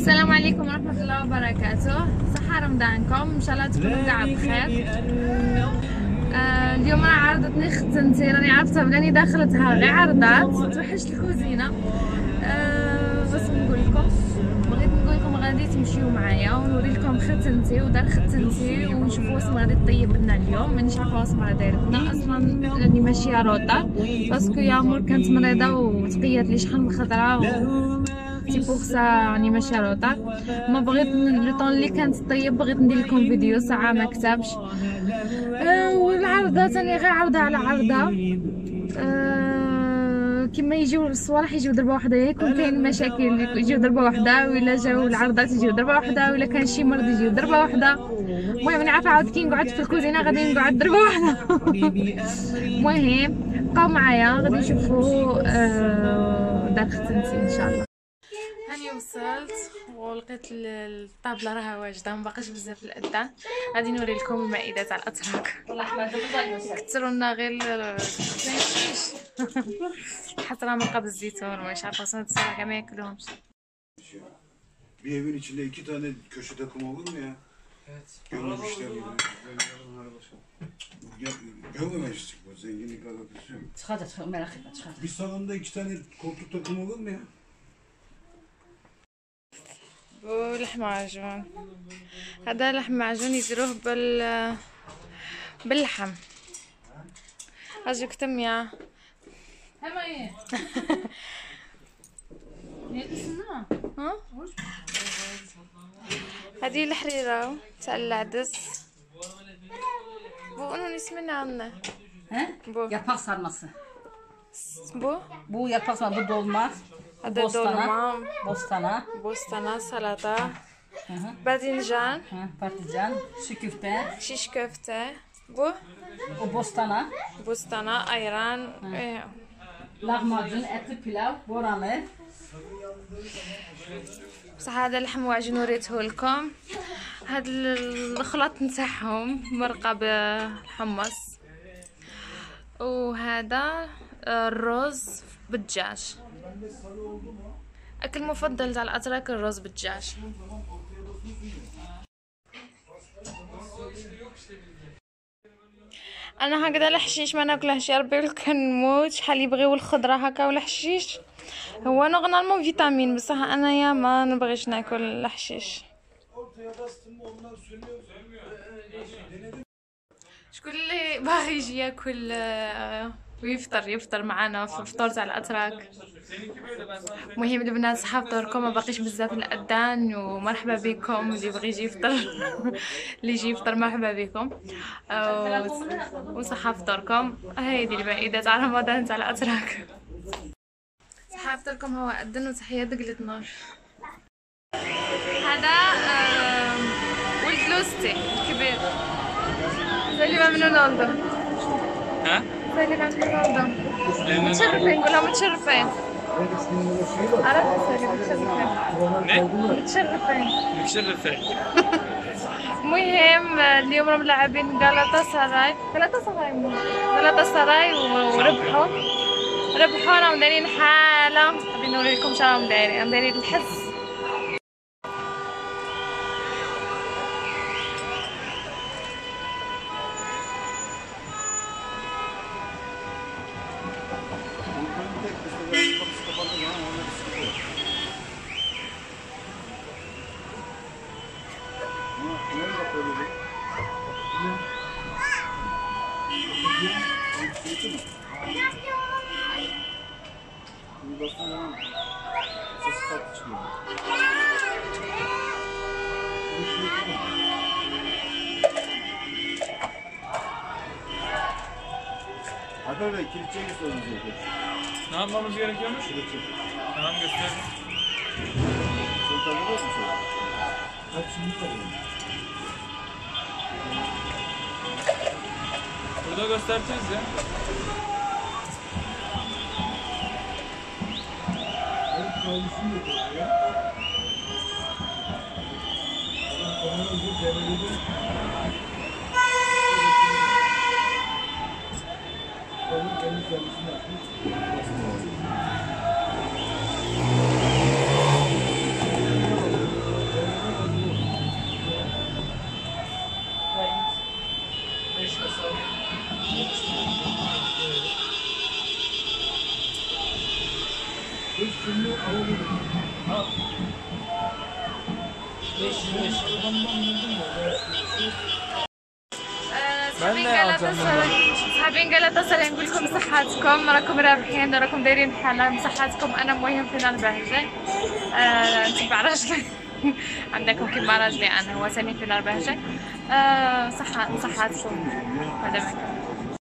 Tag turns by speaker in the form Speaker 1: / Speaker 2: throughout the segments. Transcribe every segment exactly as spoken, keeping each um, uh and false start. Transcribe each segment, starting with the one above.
Speaker 1: السلام عليكم ورحمة الله وبركاته. صحة رمضانكم ان شاء الله تكونوا كاع بخير. آه اليوم راه عرضتني ختنتي، راني عرفتها بلاني داخلتها غير عرضات، توحشت الكوزينه. آه بس نقول لكم بغيت نقول لكم غادي تمشيو معايا ونوري لكم ختنتي ودار ختنتي ونشوفوا واش غادي طيب لنا اليوم. مانيش عارفه واش مرا دايرت لنا اصلا، راني ماشيه روطه باسكو يا مور كانت مريضه وتقيات لي شحال من خضره و... سي بوغ سا راني ماشيه روطه. ما بغيت لو طون اللي كانت طيب بغيت ندير لكم فيديو ساعه ما كتبش. أه والعرضات راني غير عرضه على عرضه. أه كيما يجيو الصوالح يجيو ضربه واحده، يكون كاين مشاكل يجيو ضربه واحده، ولا جاو العرضات يجيو ضربه واحده، ولا كان شي مرض يجيو ضربه واحده. المهم انا عارفه عاود كي نقعد في الكوزينه غادي نقعد ضربه واحده. المهم بقاو معايا غادي نشوفوا أه دار ختنتي ان شاء الله. هاني وصلت ولقيت الطابله راها واجده، مبقاش بزاف الاذان. غادي نوري لكم المائده تاع الاتراك. كثروا لنا غير حطنا مرقه بالزيتون ومش عارفه صنت الصراحه كاع ما ياكلوهمش.
Speaker 2: Bir evin içinde iki tane köşe takım olur mu ya? Evet. Görmemişler gibi. Görmemiştik bu zenginlik alakası yok.
Speaker 3: Çıkacak, çıkacak, merak etme çıkacak.
Speaker 2: Bir salonda iki tane koltuk takım olur mu ya?
Speaker 1: بو لحم معجون، هذا لحم معجون يديروه بال باللحم. اجيك تميا
Speaker 3: Hemen
Speaker 1: ها هذه الحريره تاع العدس. بو انو نسمينا عنا
Speaker 3: He?
Speaker 1: بو
Speaker 3: Yaprak sarması.
Speaker 1: بو
Speaker 3: Bu yaprak sarması, bu dolma.
Speaker 1: هذا دولما،
Speaker 3: Bostana.
Speaker 1: بوستانا، سلطه،
Speaker 3: Hı hı.
Speaker 1: باذنجان،
Speaker 3: Hı, patlıcan, şu köfte.
Speaker 1: شيش كفته. بو
Speaker 3: O bostana.
Speaker 1: بوستانا، ايران. ايه
Speaker 3: Lahmacun, etli pilav, boranı.
Speaker 1: بصح هذا اللحم واجن وريته لكم. هاد الخلط نتاعهم مرقه بالحمص، وهذا الرز بالدجاج. اكل مفضل تاع الاتراك الرز بالدجاج. انا هكذا الحشيش ما ناكلهش، يا ربي كان نموت. شحال يبغيو الخضره هكا والحشيش، هو نورمالمون فيتامين، بصح انايا ما نبغيش ناكل الحشيش. شكون اللي باغي يجي ياكل ويفطر يفطر معنا في الفطور تاع الاتراك؟ المهم البنات صحاب فطوركم، ما باقيش بزاف الاذان، ومرحبا بكم اللي يبغي يجي يفطر. اللي يجي يفطر مرحبا بكم وصحاب فطوركم. هايدي المائده تاع رمضان تاع الاتراك. صحاب فطوركم هو اذن وتحيه دقلة نار. هذا ولد لوستي الكبير زي اللي من رونالدو.
Speaker 4: ها؟
Speaker 1: زي اللي من رونالدو. متشرفين، نقولها متشرفين. عرفت زي اللي متشرفين. متشرفين.
Speaker 4: متشرفين.
Speaker 1: المهم اليوم راهم لاعبين غالاتا سراي، غالاتا سراي غالاتا سراي وربحوا ربحوا. راهم دايرين حالة، غادي نوري لكم شنو راهم دايرين. راهم دايرين الحس.
Speaker 2: Haber Bey, kilitçiye gösteriniz gerekiyor.
Speaker 4: Ne yapmamız gerekiyormuş? Tamam, gösterelim.
Speaker 2: Sen tanıyor musun? Hadi şimdi tanıyorum.
Speaker 4: Burada göstereceğiz ya.
Speaker 2: Evet, kavlusunu yapıyor ya. Adam kamerayı devrede. Onun kendi kendisini yapmış.
Speaker 1: صحابين جلطة صحابين جلطة سلام، نقول لكم صحتكم، راكم رابحين، راكم دايرين بحال صحتكم. انا مهم فينا البهجة. آه، نتبع راجلي عندكم كيما راجلي انا، هو ثاني فينا البهجة. آه، صحة صحتكم هذا ما كان.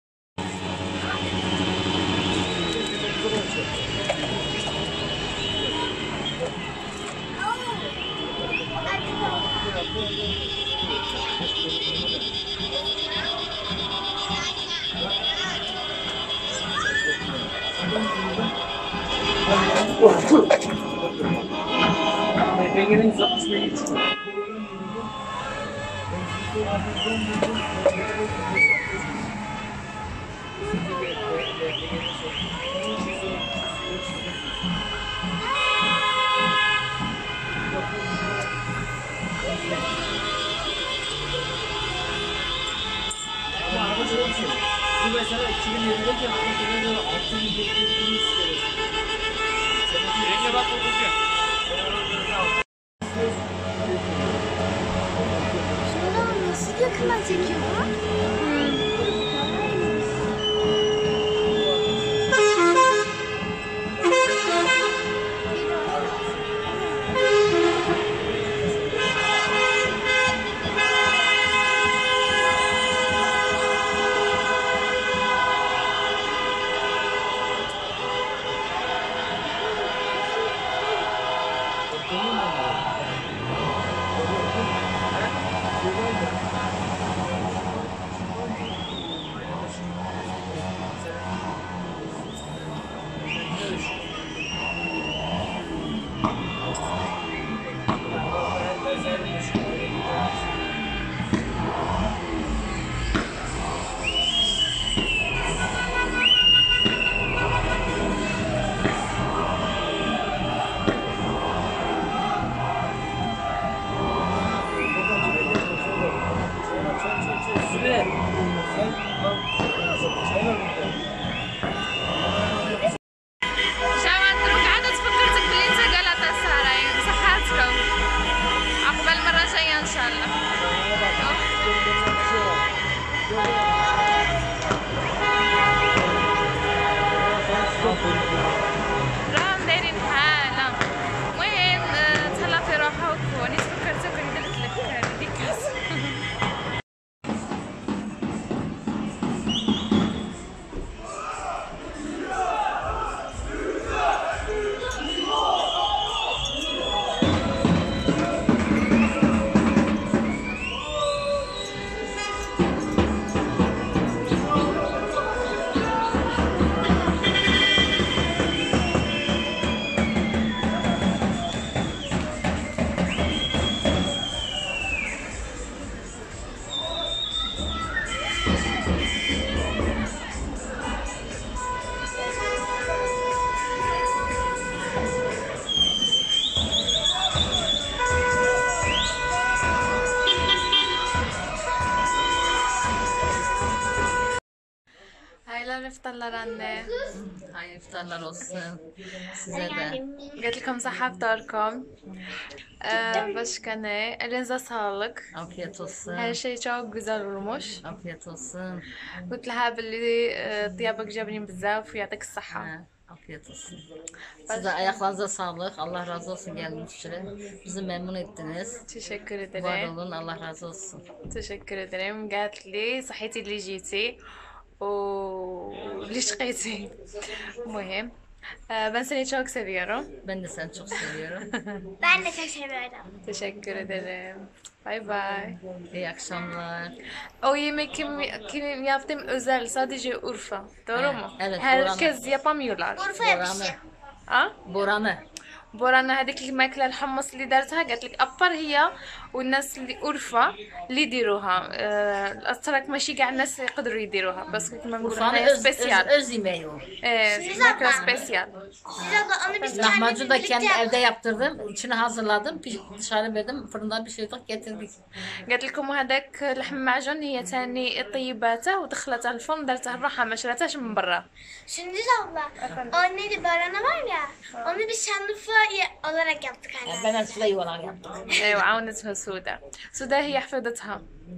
Speaker 5: Bu mesela iki bin yirmideyken ama sene de altı bin yedi bin istiyoruz.
Speaker 4: Yenge bak bu kızıyor.
Speaker 6: Şuradan nasıl yakından çekiyor bu? راهم دايرين حالة. المهم تهلا في روحك وني تفكرتك وني درت لك ديكاس. iftarlar anne.
Speaker 3: Hayır iftarlar olsun size de.
Speaker 1: قلت لكم صحة فطاركم. Ee, başka ne? Elinize sağlık.
Speaker 3: Afiyet olsun.
Speaker 1: Her şey çok güzel olmuş.
Speaker 3: Afiyet olsun.
Speaker 1: قلت لها باللي طيابك جابني بزاف ويعطيك الصحة.
Speaker 3: Ha, afiyet olsun. Size ayaklarınıza sağlık. Allah razı olsun geldiğiniz için. Bizi memnun ettiniz.
Speaker 1: Teşekkür
Speaker 3: Var
Speaker 1: ederim.
Speaker 3: olun. Allah razı olsun.
Speaker 1: تشكر ederim. قالت لي صحيتي اللي جيتي واللي شقيتي. المهم ben seni çok seviyorum.
Speaker 3: Ben de seni çok seviyorum.
Speaker 6: Ben de çok seviyorum.
Speaker 1: Teşekkür ederim. Bye bye.
Speaker 3: İyi akşamlar.
Speaker 1: O yemek kim, kim yaptım özel sadece Urfa. Doğru
Speaker 3: Evet,
Speaker 1: mu?
Speaker 3: evet,
Speaker 1: Herkes yapamıyorlar.
Speaker 6: Urfa yapışı.
Speaker 1: ها؟
Speaker 3: Boran'ı.
Speaker 1: بورانا هذيك الماكله الحمص اللي دارتها قالت لك ابر هي والناس اللي أورفا اللي يديروها الاتراك ماشي كاع الناس يقدروا يديروها بس كما نقولوا
Speaker 3: Urfa'nın
Speaker 1: هي
Speaker 3: öz, öz,
Speaker 1: سبيسيال
Speaker 3: öz yemeği o.
Speaker 1: ايه ماكله سبيسيال.
Speaker 6: Siz abla onu biz
Speaker 3: Lahmacun da
Speaker 6: birlikte
Speaker 3: kendi
Speaker 6: yaptık.
Speaker 3: evde yaptırdım. İçini hazırladım. piş- Dışarı verdim. Fırından pişirdik getirdik.
Speaker 1: قالت لكم هذاك لحم معجون هي تاني طيباته ودخلتها الفرن دارتها الراحه ما شراتهاش من برا.
Speaker 6: Şimdi abla o neydi barana var ya onu
Speaker 7: Onu biz Şanlıurfa olarak yaptık anne.
Speaker 3: Ben Esfile yuvarlak yaptım.
Speaker 6: ايوه عاونتها سودا سودا هي حفظتها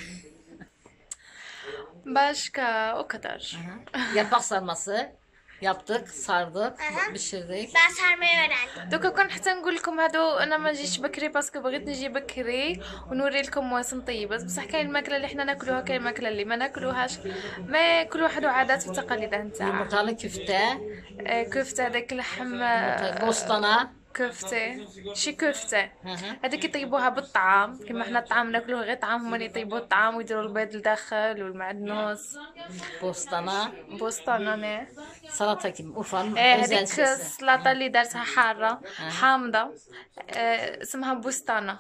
Speaker 6: başka o kadar.
Speaker 3: Yaprak sarması yaptık, sardık,
Speaker 7: Aha.
Speaker 3: pişirdik.
Speaker 7: Ben sarmayı öğrendim.
Speaker 6: دوكا كون حتى نقول لكم هادو انا ما جيتش بكري باسكو بغيت نجي بكري ونوري لكم مواسم طيبه بصح كاين الماكله اللي حنا ناكلوها كاين الماكله اللي ما ناكلوهاش ما كل واحد وعادات وتقاليده نتاعه.
Speaker 3: Yumurtalı küfte,
Speaker 6: آه، كفته هذاك اللحم
Speaker 3: bostana.
Speaker 6: كفتة شي كفتة
Speaker 3: Hı-hı.
Speaker 6: هذيك يطيبوها بالطعام كما حنا الطعام ناكلوه غير طعام هما يطيبوا الطعام ويديروا البيض لداخل والمعدنوس
Speaker 3: Bostana,
Speaker 6: بوسطانة
Speaker 3: salata gibi Urfa'nın
Speaker 6: ايه
Speaker 3: özel
Speaker 6: هذيك
Speaker 3: şeysi.
Speaker 6: السلطة اللي دارتها حارة حامضة آه، اسمها بوستانة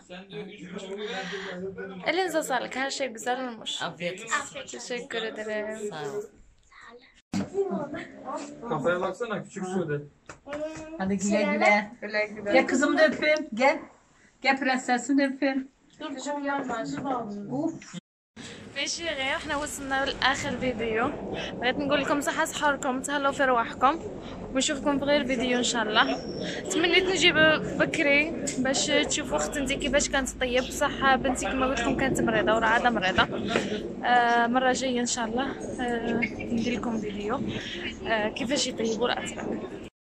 Speaker 6: اللي نزصلك هالشي بزر المش
Speaker 3: Afiyet olsun.
Speaker 6: تشكر ederim.
Speaker 3: Sağ ol.
Speaker 4: Kafaya baksana küçük Sude.
Speaker 8: Hadi güle güle.
Speaker 6: Güle güle.
Speaker 8: Gel kızımı da öpeyim. Gel. Gel prensesini de öpeyim.
Speaker 6: ماشي غير احنا وصلنا لاخر فيديو بغيت نقول لكم صحه سحوركم تهلاو في رواحكم ونشوفكم في غير فيديو ان شاء الله. تمنيت نجي بكري باش تشوفوا اختي كيفاش كانت طيب بصح بنتي كما قلت لكم كانت مريضه وراه عاده مريضه. آه مره جايه ان شاء الله آه ندير لكم فيديو آه كيفاش يطيبوا الاتراك.